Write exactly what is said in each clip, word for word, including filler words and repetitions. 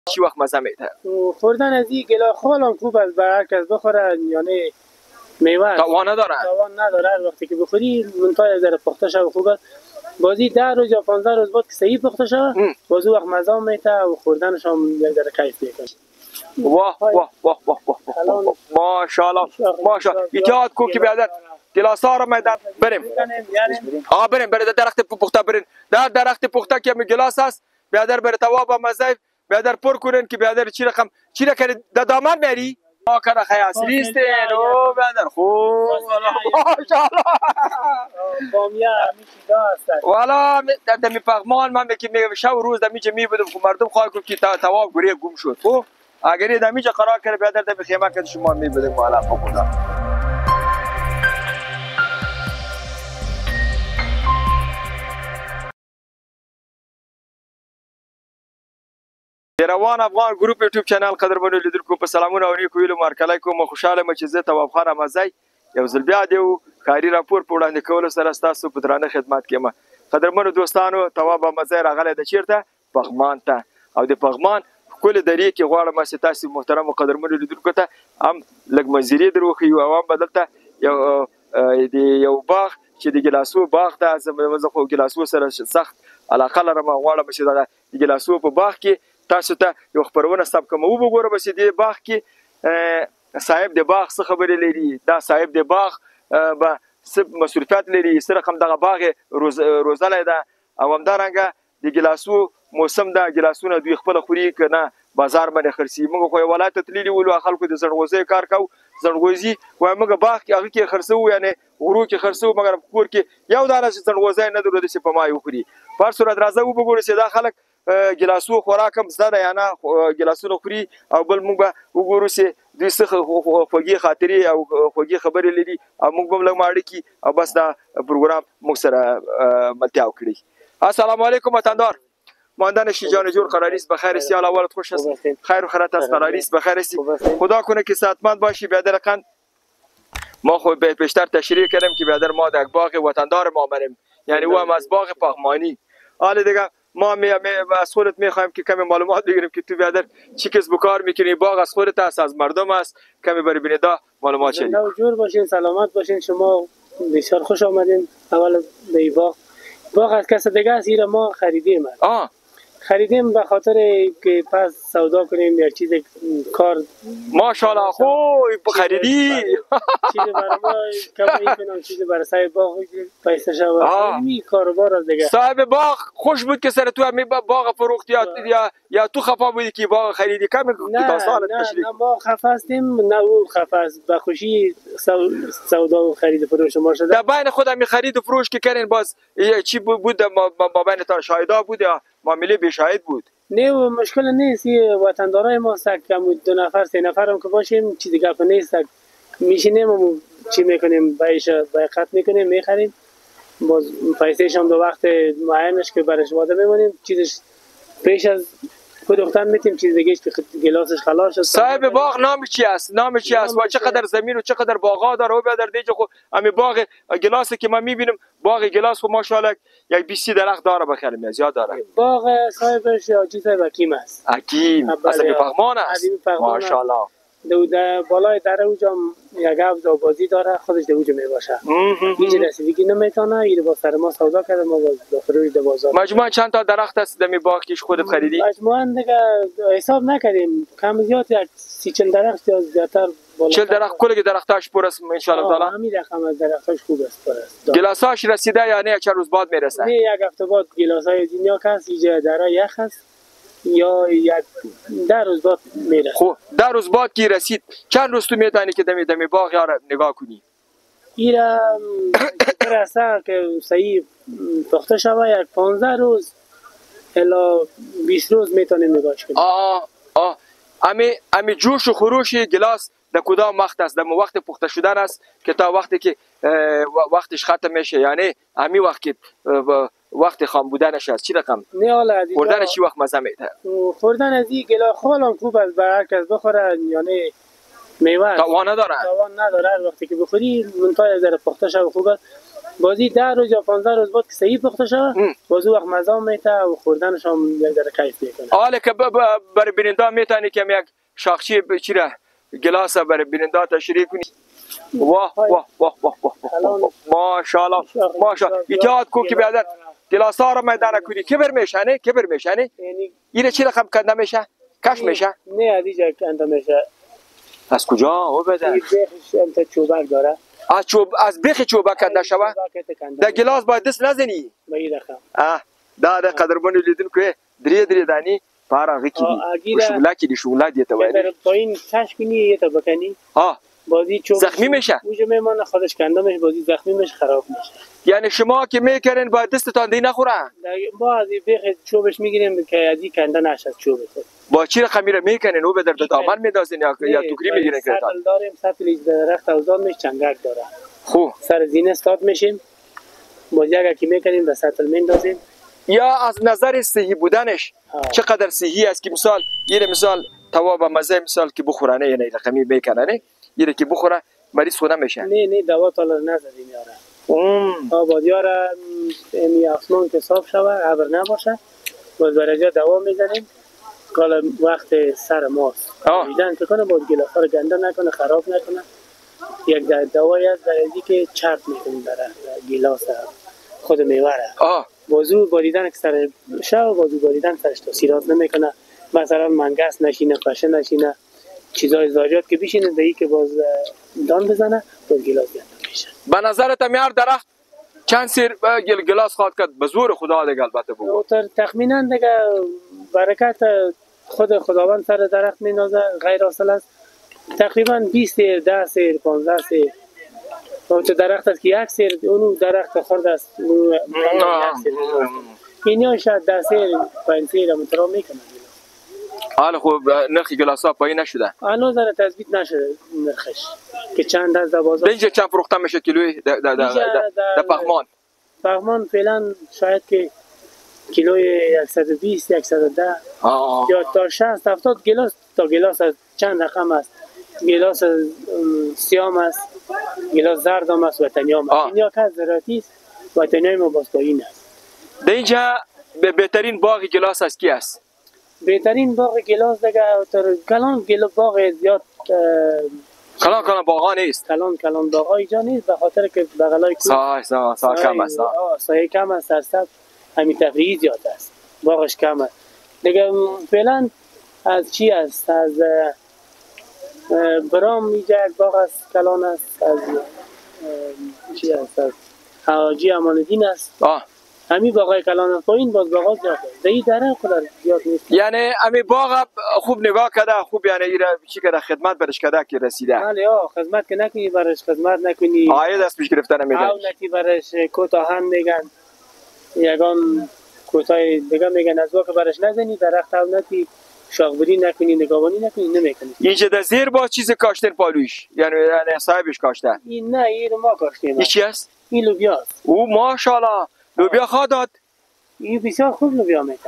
چی وقت مزه میده؟ خوردن از این گلا خال هم خوب است، برای هر کس بخوره، یعنی میوه تاوان نداره. تاوان نداره. هر وقتی که بخوری منتهای از در پخته شو خوب است. بازی ده روز یا پانزده روز بعد که صحیح پخته شو بازی وقت مزه میده و خوردنش هم یک ذره کیف میکنه. واه واه واه واه واه ماشاءالله ماشاءالله. ایجاد کو که بیادر گلاس ها رو میدن. بریم آ بریم بریم در درخت پخته بریم. در درخت پخته که می گلاس است بیادر بر تواب مزه بیادر پر کنن که بیادر چی رقم چی رقم در دامن میری ما کنه خیاس نیست نو بیادر خوب ماشاءالله بامیه همین چیزا هست. والا در می پغمان من که می شب روز در میجه می بودم که مردم خواهی که تواب گریه گم شد. خب اگر در میجه قرار کنه بیادر در خیمه که شما می بودم والا خدا. روان افغان گروپ یوټیوب چینل قدرمنو لیدونکو په سلامونه او نیکو ویلو مارکلای کوم خوشاله مچ زه تواب خان مزای یو ځل بیا دیو کاری راپور په وړاندې کولو سره تاسو په درانه خدمت کوم. قدرمنو دوستانو تواب مزای راغله د چیرته پغمان ته او د پغمان کول درې کې غواړم چې تاسو محترم او قدرمنو لیدونکو ته هم لګ منځري دروخي او هم بدلته یو د یو باغ چې د ګلاسو باغ ته زموږ خو ګلاسو سره سخت علاقه لرم غواړم چې د ګلاسو په باغ کې تاسو ته یو خبرونه سب کوم او وګوره بس دې باغ کې صاحب د باغ څه خبرې لري دا صاحب د باغ به سب مصرفات لري سره کوم دغه باغ روز روزاله ده او همدارنګه د ګلاسو موسم ده ګلاسونه دوی خپل خوري کنه بازار باندې خرسي موږ خو ولایت تللی ولو خلکو د زړغوزي کار کو زړغوزي وای موږ باغ کې هغه کې خرسو یعنی غرو کې خرسو مګر کور کې یو دانه زړغوزي نه درو د په ما یو خوري پر صورت راځو وګورئ چې دا خلک ګلاسو خوراکم زده یا نه ګلاسونه خوري او بل موږ به وګورو چې دوی څه خوږې خاطرې او خوږې خبرې لري او موږ به هم لږ ماړه کړي او بس دا پروګرام موږ سره ملتیا وکړي. السلام علیکم وطندار ماندن شیجان جور قراریست بخیر است حال اولت خوش است خیر و خیرات است قراریست بخیر است خدا کنه که صحتمند باشی بیادر قند ما خو به پیشتر تشریح کردیم که بیادر ما در باغ وطندار ما بریم یعنی او هم از باغ پغمانی. حالا دیگه ما می از خودت میخوایم که کمی معلومات بگیریم که تو بیادر چی کسب و کار میکنی باغ از خودت است از مردم است کمی برای بیننده معلومات شدید. جور باشین سلامت باشین شما بسیار خوش آمدین. اول به باغ باغ از کس دیگه است ایره ما خریدیم. آه خریدیم به خاطر که پس سودا کنیم یا چیز کار ماشاءالله خوب خریدی چیز برای ما کمی کنم چیز برای صاحب باغ پیسه شو می کاروبار از دیگه صاحب باغ خوش بود که سر تو همی باغ فروختی یا یا تو خفا بودی که باغ خریدی کمی داستان تشریح نه ما خفا هستیم نه او خفا است به خوشی سودا و خرید فروش ما شده در بین خودم می خرید و فروش که کردین باز چی بود ما بین تا شاهدا بود یا معامله به شاهد بود نه و مشکل نیست وطندارای ما سگ کم دو نفر سه نفر هم که باشیم چیزی گپ نیست میشینیم و چی میکنیم بایش بایقت میکنیم میخریم باز پیسهش هم دو وقت معینش که برش واده میمونیم چیزش پیش از فروختن میتیم چیز دیگه که گلاسش خلاص شد. صاحب باغ نام چی است نام چی است و چقدر زمین و چقدر باغا داره و در دیگه خو امی باغ گلاسی که ما میبینیم باغ گلاس خو ماشاءالله یک بیست درخت داره بخیر میاد زیاد داره باغ صاحبش یا چیز حکیم است حکیم اصلا پغمان است ماشاءالله دو در بالای در اوجا یک عبد آبازی داره خودش در اوجا میباشه هیچ رسیدگی نمیتونه ایره با سر ما سودا کرده ما با فروش در بازار. مجموعاً چند تا درخت است در می باغ کیش خودت خریدی؟ مجموعاً دیگه حساب نکردیم کم زیاد یک سی چل درخت یا زیادتر چل درخت کل درختاش پر است ان شاء الله تعالی همین رقم از درختاش خوب است پر است گلاساش رسیده یا نه چند روز بعد میرسه؟ نه یک هفته بعد گلاسای دنیا کس اینجا درا یخ است یا یک در روز بعد میره. خب در روز بعد کی رسید چند روز تو میتونی که دمی دمی باغ یار نگاه کنی ایرا برسه که صحیح پخته شوه یک پانزده روز الا بیست روز میتونیم نگاهش کنیم. آه آه امی امی جوش و خروش گلاس در کدام وقت است در وقت پخته شدن است که تا وقتی که وقتش ختم میشه یعنی امی وقت که وقت خام بودنش است چی رقم نه حالا خوردن چی وقت مزه میده خوردن از این گلا خال هم خوب است برای هر کس بخوره یعنی میوه تاوان نداره تاوان نداره هر وقتی که بخوری منتهای از در پخته شو خوب است بازی ده روز یا پانزده روز بعد که صحیح پخته شود بازی وقت مزه میته و خوردنش هم یک ذره کیف میکنه. حالا که برای بیننده میتونی که یک شاخچی چیره گلاس برای بیننده تشریح کنی. واه واه واه واه واه ماشاءالله ماشاءالله اتحاد کو که بیادر گلاس ها رو میدانه کنی که بر میشنه که بر میشنه اینه چی رقم کنده میشه کش میشه نه ادیجا کنده میشه. از کجا او بده این بیخش انت چوبک داره از چوب از بیخ چوبک کنده شوه در گلاس باید دست نزنی به این رقم اه دا دا قدرمن لیدن که دری دری دانی پارا غکی دی شغله کی دی شغله دیتا باید در پایین کش کنی یه تا بکنی ها بازی چوب زخمی میشه اوج میمانه خودش کنده میشه بازی زخمی میشه خراب میشه. یعنی شما که میکنین باید دستتان دی نخوره با از بیخ چوبش میگیریم که از این کنده نشه از چوب با چی رقمی رو میکنین او به در دامن میدازین یا یا توکری میگیرین که سطل داریم سطل درخت اوزان میشه چنگک داره خو سر زینه استاد میشیم بازی اگر که میکنیم به سطل میندازیم. یا از نظر صحی بودنش چقدر صحی است که مثال یه مثال تواب مزه مثال که بخورنه یعنی رقمی میکننه یه که بخوره مریض خود نمیشه نه نه دوا تالا نزدیم یاره ام ها بازیارا می آسمان که صاف شوه ابر نباشه باز برای دوا میزنیم کالا وقت سر ماست دیدن که کنه باز گلاسا رو گنده نکنه خراب نکنه یک دوایی از در ازی که چرب میکنیم در گلاس خود میوره بازو باریدن که سر شو بازو باریدن سرش تاثیرات نمیکنه مثلا منگس نشینه پشه نشینه چیزای زاریات که بشینه دهی که باز دان بزنه باز گلاس گنده میشه. به نظرت میار درخت چند سیر گل گلاس خواهد کرد به زور خدا دیگه البته بگو تخمینا دیگه برکت خود خداوند سر درخت مینازه غیر اصل است تقریبا بیست سیر ده سیر پانزده سیر اون درخت است که یک سیر اونو درخت خرد است اونو یک سیر اینیا شاید ده سیر پنج سیر مترا میکنه. حالا خوب نرخ گلاس ها پایین نشده هنوز در تثبیت نشده نرخش که چند از در بازار اینجا چند فروخته میشه کیلوی در در پخمان پخمان فعلا شاید که کیلوی صد و بیست صد و ده یا تا شصت هفتاد گلاس تا گلاس از چند رقم است گلاس سیام است گلاس زرد هم است وطنی هم است اینیا که زراعتی است وطنی ما باز پایین است. در اینجا بهترین باغ گلاس از کی است؟ بهترین باغ گلاس دیگه تر کلان گل باغ زیاد کلان کلان باغا نیست کلان کلان باغا اینجا نیست به خاطر که بغلای کوه سایه سایه سایه کم است سایه کم است سرسبز همین تفریحی زیاد است باغش کم است دیگه فعلا از چی است از برام اینجا یک باغ است کلان است از چی است از حاجی امان الدین است آه همین باغای کلان است پایین باز باغا زیاد است دی داره خود زیاد نیست یعنی همین باغ خوب نگاه کرده خوب یعنی ایرا چی کرده خدمت برش کرده که رسیده بله ها خدمت که نکنی برش خدمت نکنی آید دست پیش گرفتن نمیدن او نتی برش کوتاهن میگن یگان کوتاه دیگه میگن از واقع برش نزنی درخت او نتی شاخبری نکنی نگاهبانی نکنی نمیکنی اینجا در زیر با چیز کاشتن پالویش یعنی یعنی صاحبش کاشته این نه این ما کاشتیم این چی است؟ این لوبیا است او ماشاءالله لوبیا خواه داد این بسیار خوب لوبیا میده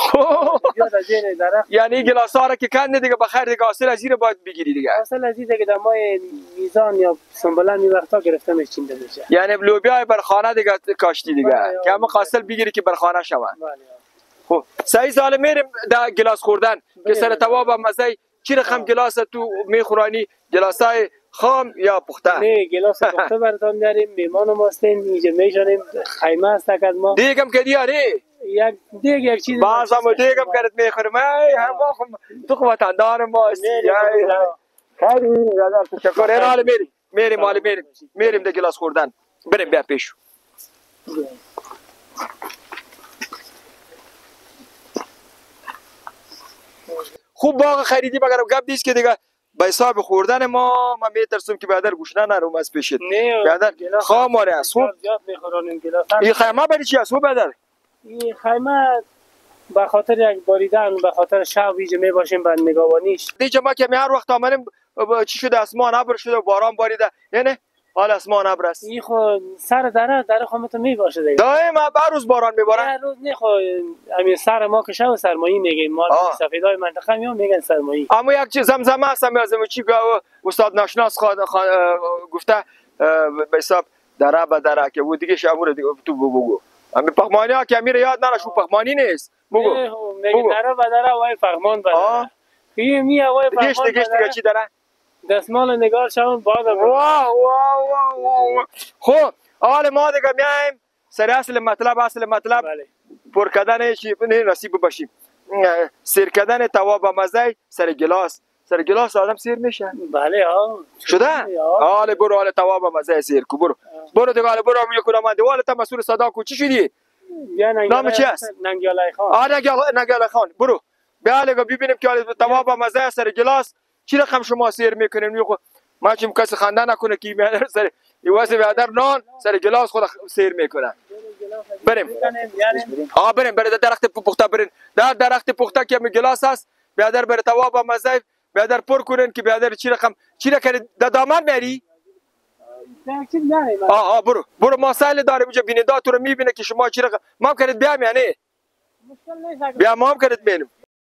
یعنی گلاس ها را که کنده دیگه بخیر دیگه حاصل از این باید بگیری دیگه حاصل از این دیگه در ماه میزان یا سنبلن می وقتا گرفته میشینده میشه یعنی لوبیا بر خانه دیگه کاشتی دیگه که همه حاصل بگیری که بر خانه شوند خب سعی سال میریم در گلاس خوردن که سر تواب مزه چی رقم گلاس تو میخورانی گلاسای خام یا پخته نه گلاس پخته براتون میاریم میمان ما هستیم اینجا میشانیم خیمه است از ما دیگم که دیاری یک دیگ یک چیز باز هم دیگم کرد میخورم ای هم خو تو خو وطندار ما هستی خیلی نظر تشکر این حال میریم میریم حال میریم میریم در گلاس خوردن بریم بیا پیش خوب باغ خریدی مگر گپ نیست که دیگه به حساب خوردن ما من میترسم که بعدر گوشنه نرم از پیشت بعدر خام آره است خوب زیاد میخورانیم گلاس این خیمه برای چی است خوب بعدر این خیمه به خاطر یک باریدن به خاطر شب ویژه می باشیم به نگاهبانیش دیگه ما که هر وقت آمدیم چی شده اسمان ابر شده باران باریده نه حال اسمان ابر است این خو سر دره دره خودت می باشه دیگه دائما هر روز باران میباره هر روز نه خو همین سر ما که شب سرمایی میگیم ما سفیدای منطقه میام میگن سرمایی اما یک چیز زمزمه است میازم چی استاد ناشناس گفته به حساب دره به دره که و دیگه شامور دیگه تو بگو امی پخمانی ها که امیر یاد نره شو پخمانی نیست بگو میگه دره به دره وای فغمان به دره این می وای فغمان دیگه دیگه دیگه چی داره دستمال نگار شون بعد واه واه واه واه خب حال ما دیگه میایم سر اصل مطلب اصل مطلب پر کردن چی نصیب باشیم سیر کردن توا با مزه سر گلاس سر گلاس آدم سیر میشه بله ها شده حال برو حال توا با مزه سیر کو برو برو دیگه حال برو می کنم من دیوال تا مسئول صدا کو چی شدی نام چی است ننگیالای خان آ ننگیالای خان برو بیا دیگه ببینیم که توا با مزه سر گلاس چی رقم شما سیر میکنین میخو ما چیم کسی خنده نکنه که میادر سر یواسه بیادر نان سر گلاس خود سیر میکنه بریم ها بریم بریم درخت پخته بریم در درخت پخته که می گلاس است بیادر بر توا با مزه بیادر پر کنین که بیادر چی رقم چی رقم د دامن میری آه آه برو برو ما سایل داریم اینجا بیننده تو رو میبینه که شما چی رقم ما هم کنید بیام یعنی بیا ما هم کنید بینیم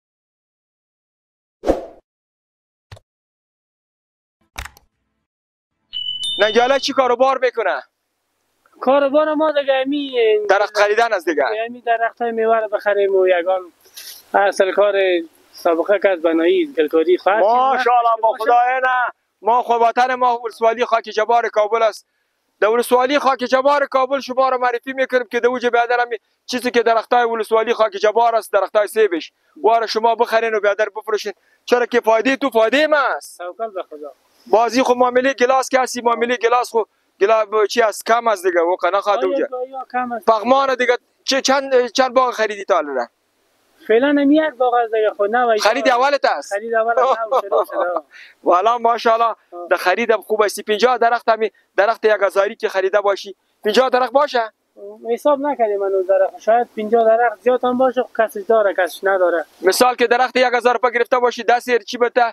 ننگیاله چی کاروبار میکنه کاروبار ما دیگه می درخت خریدن از دیگه می درخت های میوه رو بخریم و یگان اصل کار سابقه که از بنایی گلکاری خواهد ماشاءالله ما خدای نه ما خود وطن ما ولسوالی خاک جبار کابل است در ولسوالی خاک جبار کابل شما رو معرفی میکنیم که دوجه بیادر همی چیزی که درختای ولسوالی خاک جبار است درختای سیبش واره شما بخرین و بیادر بفروشین چرا که فایده تو فایده ما است توکل به خدا بازی خو معامله گلاس که هستی معامله گلاس خو گلا چی است کم از دیگه و کنه خواهد دوجه پغمان دیگه چند چند باغ خریدی تا الان فعلا هم یک باغ از دیگه خود نه خرید اولت است خرید اول نه شروع شده والا ماشاءالله د خریدم خوب است پنجاه درخت همی درخت یک هزاری که خریده باشی پنجاه درخت باشه حساب نکردیم منو درخت شاید پنجاه درخت زیاد هم باشه کسی داره کسی نداره مثال که درخت یک هزار روپیه گرفته باشی ده سیر چی بته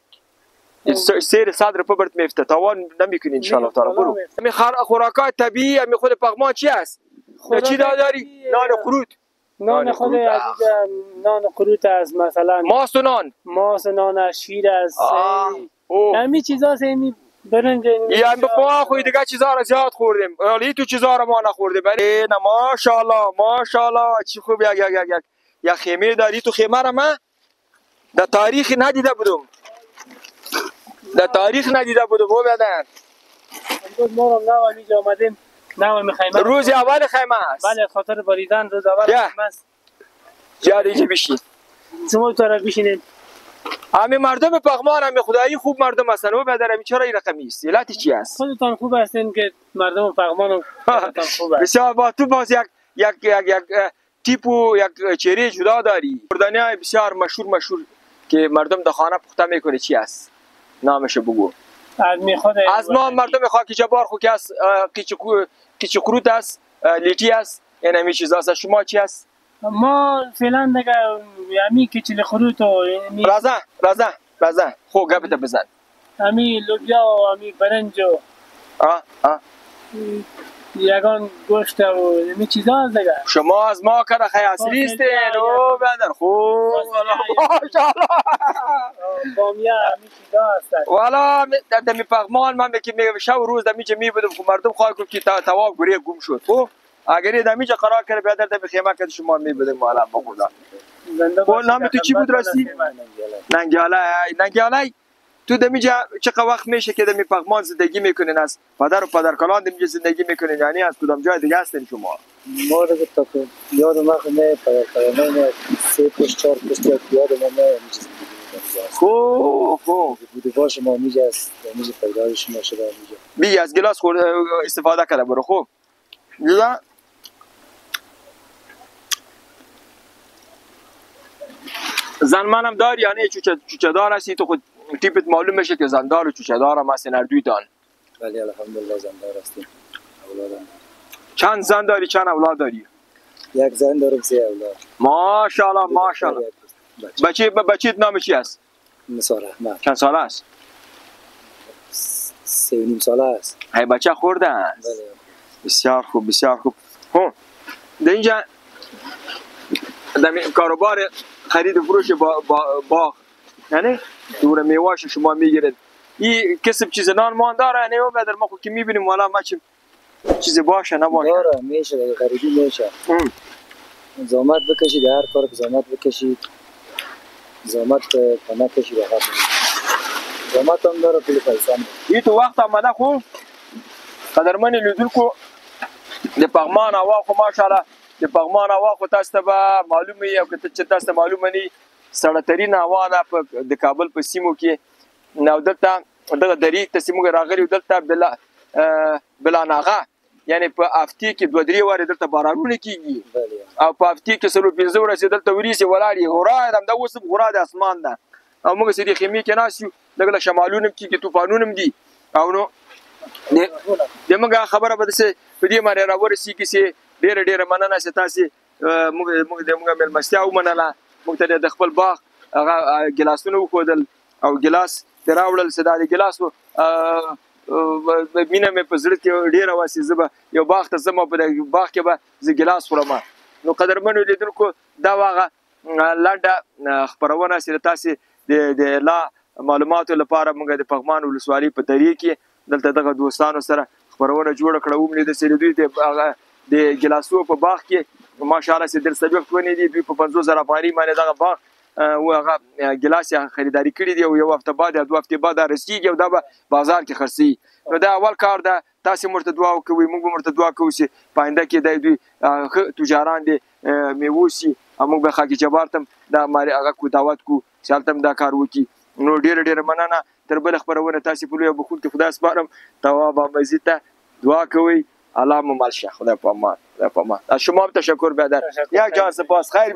سیر صد روپیه برات میفته تاوان نمیکنی ان شاء الله تعالی برو می خوراکات طبیعی می خود پغمان چی است چی داری نان خروت نان خود عزیز نان قروت است مثلا ماست و نان ماست نان است شیر است همین چیزا سمی برنج یعنی ما خو دیگه چیزا را زیاد خوردیم ولی تو چیزا را ما نخوردیم ولی نه ماشاءالله ماشاءالله چی خوب یک یک یک یک خیمه داری تو خیمه را من در تاریخ ندیده بودم در تاریخ ندیده بودم او بدن امروز ما رو نو اینجا آمدیم نو میخیمه روز اول خیمه است بله خاطر بریدن روز اول خیمه است جا دیگه بشین شما تو را بشینید همه مردم پغمان هم خدایی خوب مردم هستن و بدرمی چرا این رقمی است علت چی است خودتان خوب هستین که مردم پغمان خودتان خوب است بسیار با تو باز یک یک یک یک تیپ و یک چهره جدا داری خوردنی بسیار مشهور مشهور که مردم در خانه پخته میکنه چی است نامش بگو از می خود از ما مردم خاک جبار خو که است قیچ قروت است لیتی است این همین چیزا است شما چی است ما فعلا دیگه یمی کچل خروت و رازه رازه رازه خو گپت بزن امی لوبیا و امی برنج و آه آه یگان گوشت و امی چیزا است دیگه شما از ما کار خیاصلی استین او بدر خوب ماشاءالله بامیه امی چیزا است والا در می پغمان من که می شب روز در میجه می بودم مردم خواهی گفت که تواب گریه گم شد خب اگر در میجه قرار کرد بیادر در خیمه که شما می بودم والا بخدا و نام تو چی بود راستی ننگیاله ننگیاله تو در میجه چقدر وقت میشه که در می پغمان زندگی میکنین از پدر و پدرکلان در میجه زندگی میکنین یعنی از کدام جای دیگه هستین شما ما رو تا که یاد ما نه پدرکلان نه سه پشت چهار پشت یاد ما نه خو خو بوده باشه ما میجه است میجه پیدایش ما شده میجه بی از گلاس خورد استفاده کرده برو خوب دیگه زن منم داری یعنی چوچه چوچه دار هستی تو خود تیپت معلوم میشه که زندار و چوچه دار هم هستین هر دویتان بله الحمدلله زندار هستیم اولادم چند زن داری چند اولاد داری یک زن دارم سه اولاد ماشاءالله ماشاءالله بچه بچه نام چی است نثار احمد چند ساله است سه و نیم ساله است های بچه خورده است بله بسیار خوب بسیار خوب ها در اینجا در کاروبار خرید و فروش با با باغ یعنی دور میواش شما میگیرید این کسب چیز نان مان داره یعنی و بدر ما خود که میبینیم والا ما چیم چیزی باشه نباشه؟ داره میشه، غریبی میشه. زحمت بکشید، هر کار زحمت بکشید، زحمت نکشید راحت میشه. زحمت هم داره پول پیسه هم. ای تو وخت آمده خو قدرمن لیدونکو د پغمان هوا خو ماشاءالله د پغمان هوا خو تاسو ته به معلومه وي او که چې تاسو ته معلومه نه وي سړه ترین هوا ده په د کابل په سیمو کې. نو دلته دغه درې ته چې موږ راغلي یو دلته بلا بلاناغه یعنې په هفتې کې دوه درې وارې دلته بارانونه کېږي او په هفتې کې څلور پنځه ورځې دلته وریځې ولاړې غورا یې همدا اوس هم غورا د اسمان ده او موږ چې دې خیمې کې ناست یو لږ لږ شمالونه هم کېږي طوفانونه هم دي او نو د موږ خبره به داسې په دې باندې راورسېږي چې ډېره ډېره مننه چې تاسې موږ د موږ مېلمستیا ومنله موږ ته د خپل باغ هغه ګیلاسونه وښودل او ګیلاس دې راوړل چې دا د ګیلاسو مینه مې په زړه کې ډېره وه چې زه به یو باغ ته ځم او په دې باغ کې به زه ګیلاس خورم. نو قدرمنو لیدونکو دا هغه لنډه خپرونه چې تاسې د لا معلوماتو لپاره موږ د پغمان ولسوالۍ په درې کې دلته دغه دوستانو سره خپرونه جوړه کړه. ومنېده چې دوی د ګیلاسو په باغ کې ماشاءالله چې درسبق ونې دي دوی په پنځوس زره افغانۍ باندې دغه باغ و هغه ګیلاس یې خریداري کړي دي او یو هفته بعد یا دوه هفتې بعد رسېږي او دا به بازار کې خرڅوي. نو دا اول کار ده تاسې موږ ته دعا وکوئ موږ به ورته دعا کوو چې په آینده کې دی دوی ښه تجاران دي میوه شي او موږ به خاکی جبار ته هم دا هغه کو دعوت کوو چې هلته هم دا کار وکړي. نو ډېره ډېره مننه. تر بله خپرونه تاسې په لویه بخښونکي خدای سپارم. تواب مزید ته دعا کوئ. الله مو مل شه. خدای په امان. خدای په امان. از شما هم تشکر بیادر. یک جان سپاس. خیر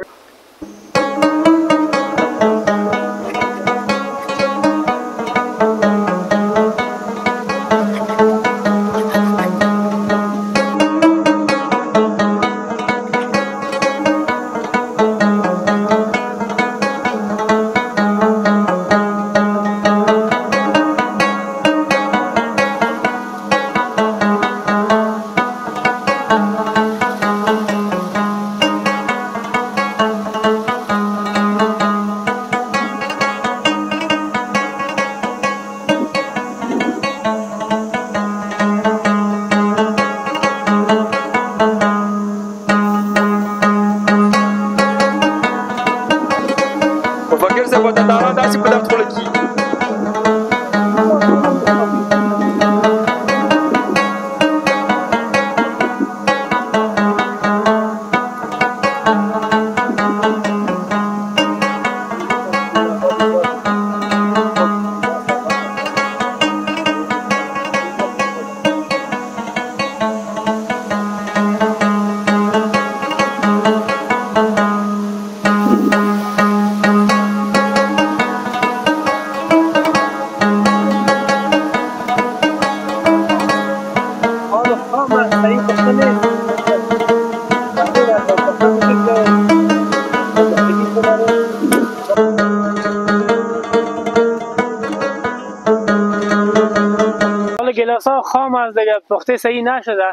گلاسا خام از دیگه پخته صحیح نشده.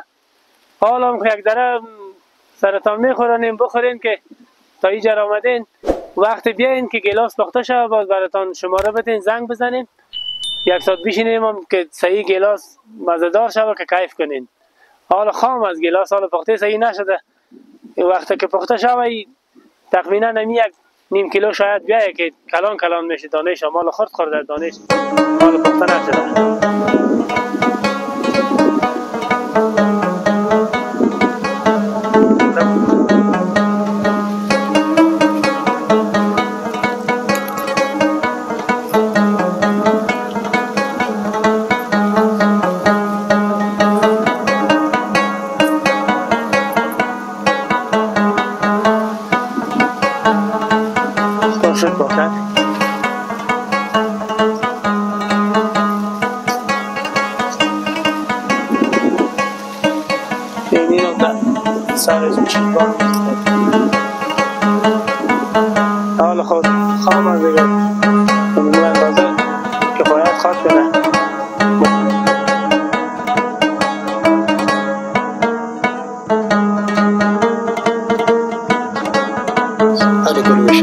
حالا هم یک ذره سرتان میخورنیم بخورین که تا اینجا آمدین وقت بیاین که گلاس پخته شده باز براتان شماره بدین زنگ بزنین یک ساعت بشینیم هم که صحیح گلاس مزه‌دار شده که کیف کنین. حالا خام از گلاس حالا پخته صحیح نشده وقتی که پخته شده تقریبا نمی یک نیم کیلو شاید بیایه که کلان کلان میشه دانش مال خورد خورده دانش حالا پخته نشده. حال خود خام از دیگر کنون اندازه کفایت خواد کنه. حالی کنی بشه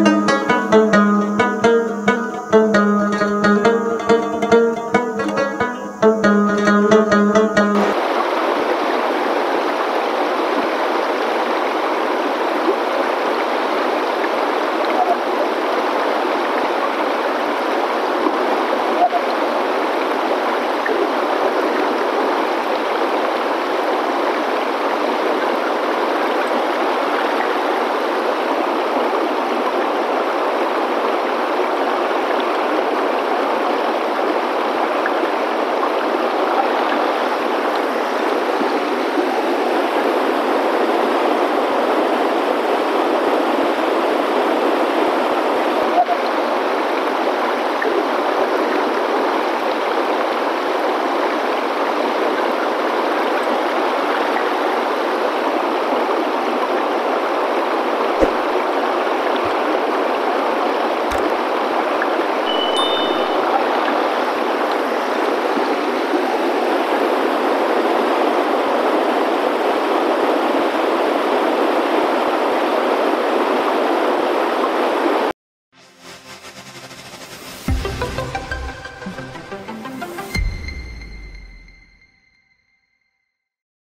باشید.